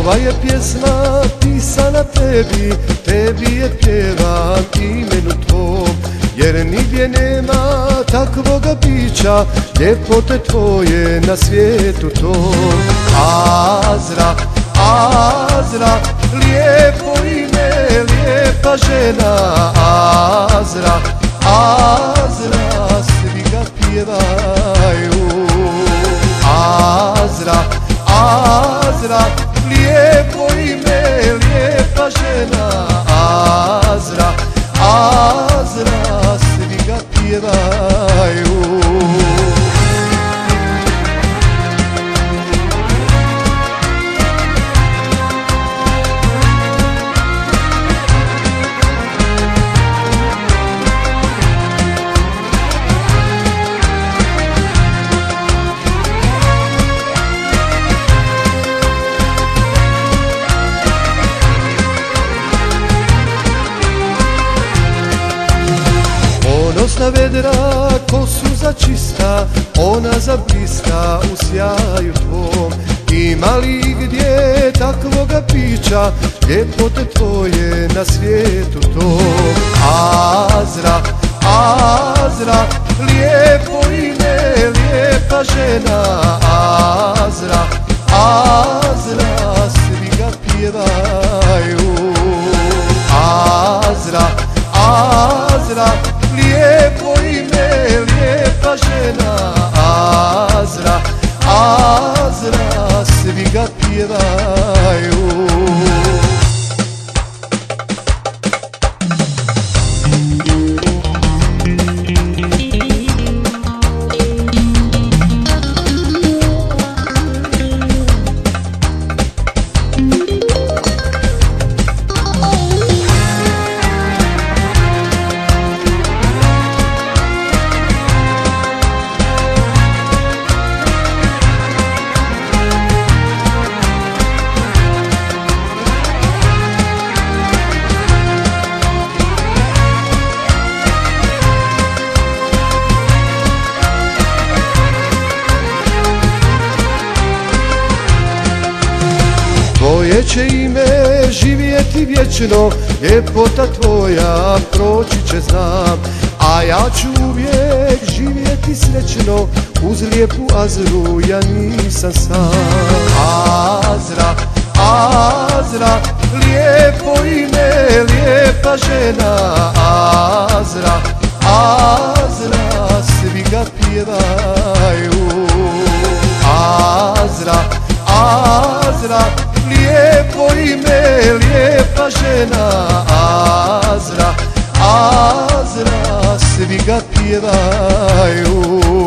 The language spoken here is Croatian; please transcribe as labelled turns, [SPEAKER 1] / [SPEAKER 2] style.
[SPEAKER 1] Ova je pjesma pisana tebi, tebi je pjevam imenu tvom, jer nigdje nema takvoga bića, ljepote tvoje na svijetu tom. Azra, Azra, lijepo ime, lijepa žena. Azra, Azra, svi ga pjevaju. Azra, Azra, lijepo ime, lijepa žena. Azra, Azra, svi ga pjevaju. Ponosna vedra, kosu za čista, ona zabliska u sjaju tvom. Ima li gdje takvoga pića, ljepote tvoje na svijetu tom. Azra, Azra, lijepo ime, lijepa žena. Azra, Azra, svi ga pjevaju. Azra, Azra, lijepo ime, lijepa žena. Azra, Azra, svi ga pjevaju. Tvoje će ime živjeti vječno, ljepota tvoja proći će znam, a ja ću uvijek živjeti srećno, uz lijepu Azru ja nisam sam. Azra, Azra, lijepo ime, lijepa žena. Azra, Azra, svi ga pjevaju. Azra, Azra, lijepo ime, lijepa žena. Azra, Azra, svi ga pjevaju.